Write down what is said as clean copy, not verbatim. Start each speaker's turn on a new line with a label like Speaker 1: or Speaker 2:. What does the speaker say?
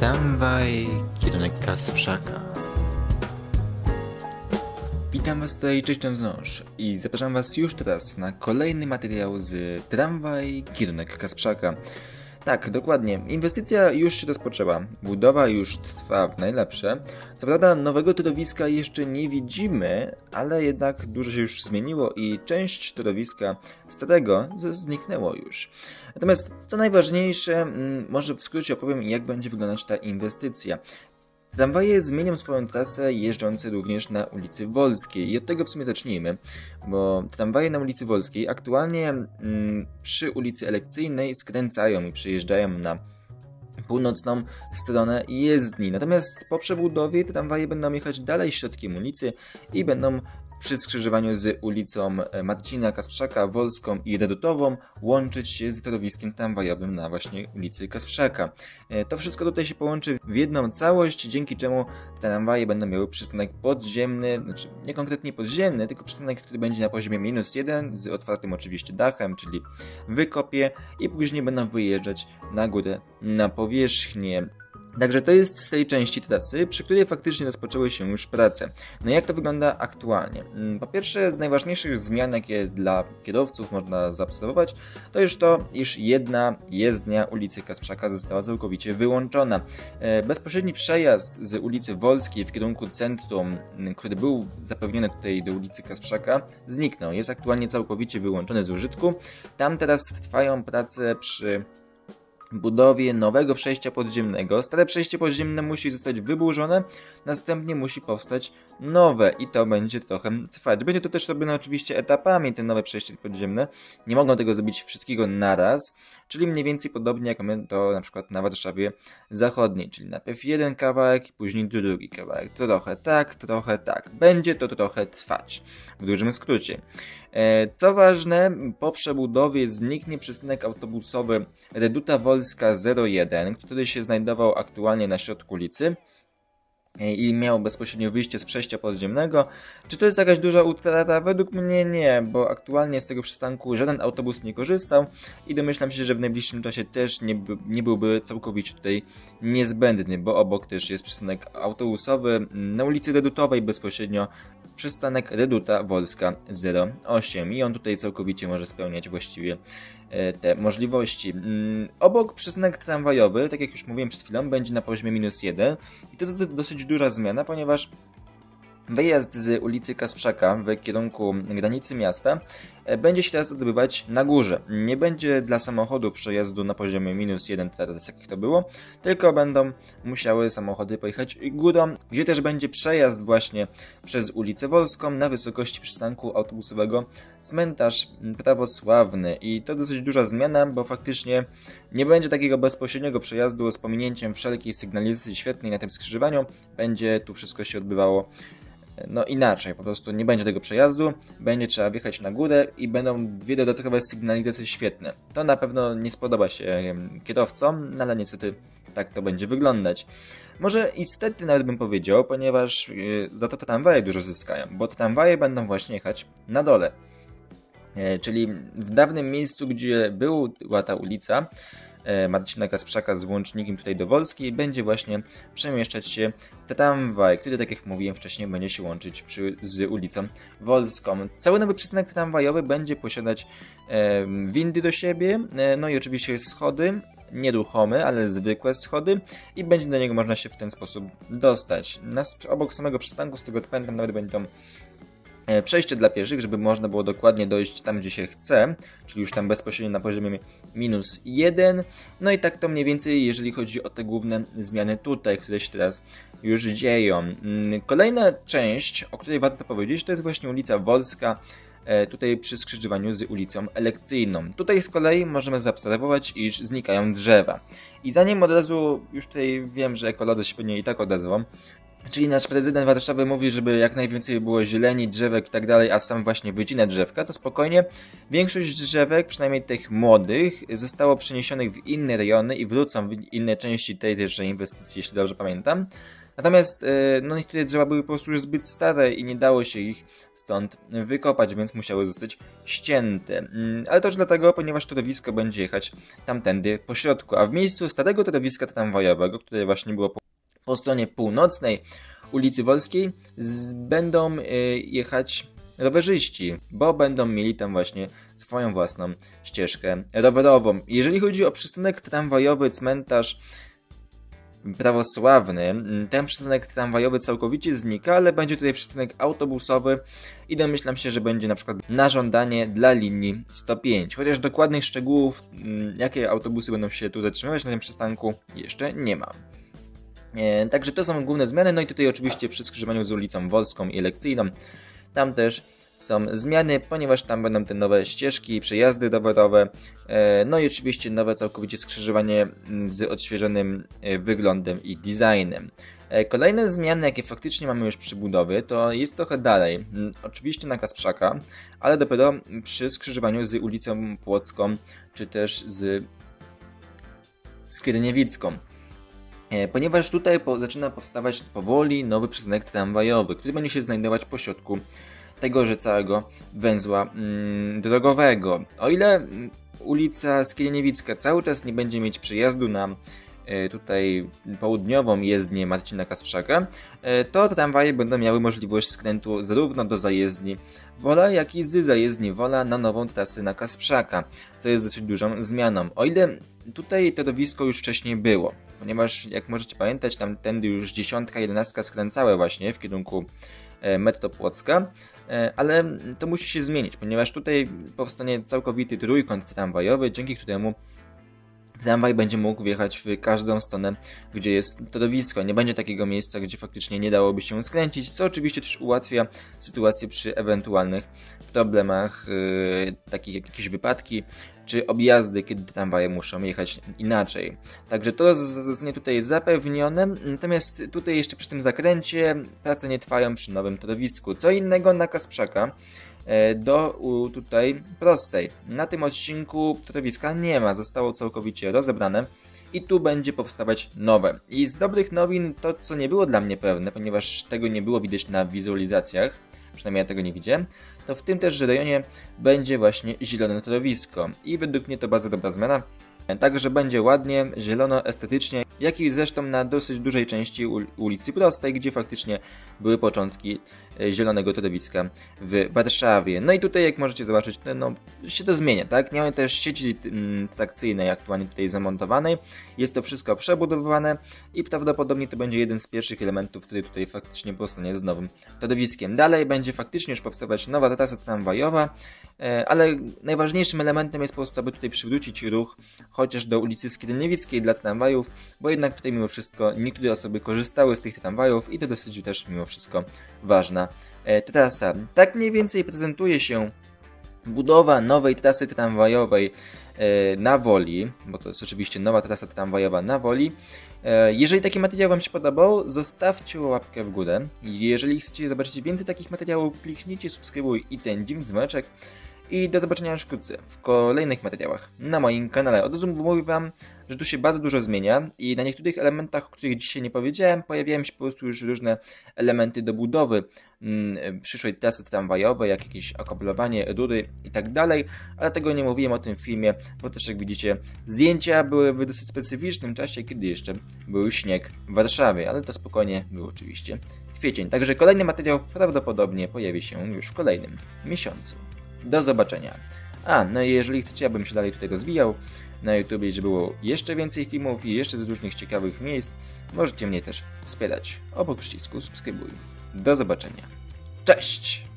Speaker 1: Tramwaj, kierunek Kasprzaka. Witam Was tutaj, cześć wzdłuż i zapraszam Was już teraz na kolejny materiał z Tramwaj, kierunek Kasprzaka. Tak, dokładnie. Inwestycja już się rozpoczęła. Budowa już trwa w najlepsze. Co prawda nowego torowiska jeszcze nie widzimy, ale jednak dużo się już zmieniło i część torowiska starego zniknęło już. Natomiast co najważniejsze, może w skrócie opowiem, jak będzie wyglądać ta inwestycja. Tramwaje zmienią swoją trasę jeżdżące również na ulicy Wolskiej i od tego w sumie zacznijmy, bo tramwaje na ulicy Wolskiej aktualnie przy ulicy Elekcyjnej skręcają i przyjeżdżają na północną stronę jezdni. Natomiast po przebudowie tramwaje będą jechać dalej środkiem ulicy i będą przy skrzyżowaniu z ulicą Marcina Kasprzaka, Wolską i Redutową łączyć się z torowiskiem tramwajowym na właśnie ulicy Kasprzaka. To wszystko tutaj się połączy w jedną całość, dzięki czemu tramwaje będą miały przystanek podziemny, znaczy nie konkretnie podziemny, tylko przystanek, który będzie na poziomie -1 z otwartym oczywiście dachem, czyli wykopie, i później będą wyjeżdżać na górę na powierzchnię. Także to jest z tej części trasy, przy której faktycznie rozpoczęły się już prace. No jak to wygląda aktualnie? Po pierwsze, z najważniejszych zmian, jakie dla kierowców można zaobserwować, to już to, iż jedna jezdnia ulicy Kasprzaka została całkowicie wyłączona. Bezpośredni przejazd z ulicy Wolskiej w kierunku centrum, który był zapewniony tutaj do ulicy Kasprzaka, zniknął. Jest aktualnie całkowicie wyłączony z użytku. Tam teraz trwają prace przy budowie nowego przejścia podziemnego. Stare przejście podziemne musi zostać wyburzone, następnie musi powstać nowe i to będzie trochę trwać. Będzie to też robione oczywiście etapami, te nowe przejście podziemne. Nie mogą tego zrobić wszystkiego naraz, czyli mniej więcej podobnie jak mamy to na przykład na Warszawie Zachodniej, czyli najpierw jeden kawałek, później drugi kawałek. Trochę tak. Będzie to trochę trwać, w dużym skrócie. Co ważne, po przebudowie zniknie przystanek autobusowy Reduta Wolska 01, który się znajdował aktualnie na środku ulicy i miał bezpośrednio wyjście z przejścia podziemnego. Czy to jest jakaś duża utrata? Według mnie nie, bo aktualnie z tego przystanku żaden autobus nie korzystał i domyślam się, że w najbliższym czasie też nie byłby całkowicie tutaj niezbędny, bo obok też jest przystanek autobusowy na ulicy Redutowej, bezpośrednio przystanek Reduta Wolska 08 i on tutaj całkowicie może spełniać właściwie te możliwości. Obok przystanek tramwajowy, tak jak już mówiłem przed chwilą, będzie na poziomie -1 i to jest dosyć duża zmiana, ponieważ wyjazd z ulicy Kasprzaka w kierunku granicy miasta będzie się teraz odbywać na górze. Nie będzie dla samochodów przejazdu na poziomie -1 teraz, jak to było, tylko będą musiały samochody pojechać górą, gdzie też będzie przejazd właśnie przez ulicę Wolską na wysokości przystanku autobusowego Cmentarz Prawosławny. I to dosyć duża zmiana, bo faktycznie nie będzie takiego bezpośredniego przejazdu z pominięciem wszelkiej sygnalizacji świetnej na tym skrzyżowaniu. Będzie tu wszystko się odbywało inaczej, po prostu nie będzie tego przejazdu, będzie trzeba wjechać na górę i będą dwie dodatkowe sygnalizacje świetne. To na pewno nie spodoba się kierowcom, ale niestety tak to będzie wyglądać. Może istotnie nawet bym powiedział, ponieważ za to te tramwaje dużo zyskają, bo te tramwaje będą właśnie jechać na dole. Czyli w dawnym miejscu, gdzie była ta ulica Marcina Kasprzaka z łącznikiem tutaj do Wolskiej, będzie właśnie przemieszczać się tramwaj, który, tak jak mówiłem wcześniej, będzie się łączyć z ulicą Wolską. Cały nowy przystanek tramwajowy będzie posiadać windy do siebie, no i oczywiście schody, nieruchome, ale zwykłe schody, i będzie do niego można się w ten sposób dostać. Obok samego przystanku, z tego co pamiętam, nawet będą przejście dla pieszych, żeby można było dokładnie dojść tam, gdzie się chce, czyli już tam bezpośrednio na poziomie -1. No i tak to mniej więcej, jeżeli chodzi o te główne zmiany tutaj, które się teraz już dzieją. Kolejna część, o której warto powiedzieć, to jest właśnie ulica Wolska, tutaj przy skrzyżowaniu z ulicą Elekcyjną. Tutaj z kolei możemy zaobserwować, iż znikają drzewa. I zanim od razu, już tutaj wiem, że ekolodzy się pewnie i tak odezwą, czyli nasz prezydent Warszawy mówi, żeby jak najwięcej było zieleni, drzewek i tak dalej, a sam właśnie wycina drzewka, to spokojnie. Większość drzewek, przynajmniej tych młodych, zostało przeniesionych w inne rejony i wrócą w inne części tej tejże inwestycji, jeśli dobrze pamiętam. Natomiast no niektóre drzewa były po prostu już zbyt stare i nie dało się ich stąd wykopać, więc musiały zostać ścięte. Ale to już dlatego, ponieważ torowisko będzie jechać tamtędy po środku, a w miejscu starego torowiska tramwajowego, które właśnie było po stronie północnej ulicy Wolskiej, będą jechać rowerzyści, bo będą mieli tam właśnie swoją własną ścieżkę rowerową. Jeżeli chodzi o przystanek tramwajowy, cmentarz prawosławny, ten przystanek tramwajowy całkowicie znika, ale będzie tutaj przystanek autobusowy i domyślam się, że będzie na przykład na żądanie dla linii 105. Chociaż dokładnych szczegółów, jakie autobusy będą się tu zatrzymywać na tym przystanku, jeszcze nie ma. Także to są główne zmiany, no i tutaj oczywiście przy skrzyżowaniu z ulicą Wolską i Lekcyjną, tam też są zmiany, ponieważ tam będą te nowe ścieżki, przejazdy rowerowe, no i oczywiście nowe całkowicie skrzyżowanie z odświeżonym wyglądem i designem. Kolejne zmiany, jakie faktycznie mamy już przy budowie, to jest trochę dalej, oczywiście na Kasprzaka, ale dopiero przy skrzyżowaniu z ulicą Płocką, czy też z Skierniewicką. Ponieważ tutaj zaczyna powstawać powoli nowy przystanek tramwajowy, który będzie się znajdować po środku tegoże całego węzła drogowego. O ile ulica Skierniewicka cały czas nie będzie mieć przejazdu na tutaj południową jezdnię Marcina Kasprzaka, to tramwaje będą miały możliwość skrętu zarówno do zajezdni Wola, jak i z zajezdni Wola na nową trasę na Kasprzaka, co jest dosyć dużą zmianą. O ile tutaj torowisko już wcześniej było, ponieważ jak możecie pamiętać, tamtędy już 10, 11 skręcały właśnie w kierunku metro Płocka, ale to musi się zmienić, ponieważ tutaj powstanie całkowity trójkąt tramwajowy, dzięki któremu tramwaj będzie mógł wjechać w każdą stronę, gdzie jest torowisko. Nie będzie takiego miejsca, gdzie faktycznie nie dałoby się skręcić, co oczywiście też ułatwia sytuację przy ewentualnych problemach, takich jak jakieś wypadki, czy objazdy, kiedy tramwaje muszą jechać inaczej. Także to zostanie tutaj zapewnione, natomiast tutaj jeszcze przy tym zakręcie prace nie trwają przy nowym torowisku. Co innego na Kasprzaka do tutaj prostej. Na tym odcinku torowiska nie ma, zostało całkowicie rozebrane i tu będzie powstawać nowe. I z dobrych nowin to, co nie było dla mnie pewne, ponieważ tego nie było widać na wizualizacjach, przynajmniej ja tego nie widziałem, to w tym też rejonie będzie właśnie zielone torowisko i według mnie to bardzo dobra zmiana. Także będzie ładnie, zielono, estetycznie, jak i zresztą na dosyć dużej części ulicy Prostej, gdzie faktycznie były początki zielonego torowiska w Warszawie. No i tutaj, jak możecie zobaczyć, no, się to zmienia, tak? Nie mamy też sieci trakcyjnej aktualnie tutaj zamontowanej. Jest to wszystko przebudowywane i prawdopodobnie to będzie jeden z pierwszych elementów, który tutaj faktycznie powstanie z nowym torowiskiem. Dalej będzie faktycznie już powstawać nowa trasa tramwajowa, ale najważniejszym elementem jest po prostu, aby tutaj przywrócić ruch chociaż do ulicy Skierniewickiej dla tramwajów, bo jednak tutaj mimo wszystko niektóre osoby korzystały z tych tramwajów i to dosyć też mimo wszystko ważna trasa. Tak mniej więcej prezentuje się budowa nowej trasy tramwajowej na Woli, bo to jest oczywiście nowa trasa tramwajowa na Woli. Jeżeli taki materiał Wam się podobał, zostawcie łapkę w górę. Jeżeli chcecie zobaczyć więcej takich materiałów, kliknijcie subskrybuj i ten dziwny dzwoneczek. I do zobaczenia już wkrótce w kolejnych materiałach na moim kanale. Od razu mówię Wam, że tu się bardzo dużo zmienia i na niektórych elementach, o których dzisiaj nie powiedziałem, pojawiają się po prostu już różne elementy do budowy przyszłej trasy tramwajowej, jak jakieś akoplowanie, rury i tak dalej, ale tego nie mówiłem o tym filmie, bo też jak widzicie zdjęcia były w dosyć specyficznym czasie, kiedy jeszcze był śnieg w Warszawie, ale to spokojnie był oczywiście kwiecień. Także kolejny materiał prawdopodobnie pojawi się już w kolejnym miesiącu. Do zobaczenia. No i jeżeli chcecie, abym się dalej tutaj rozwijał na YouTube, żeby było jeszcze więcej filmów i jeszcze z różnych ciekawych miejsc, możecie mnie też wspierać. Obok przycisku subskrybuj. Do zobaczenia. Cześć!